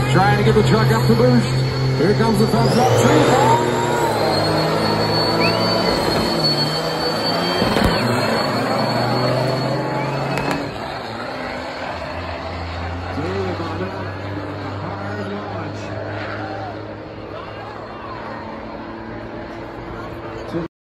trying to get the truck up to boost. Here comes the thumbs up. Tree ball.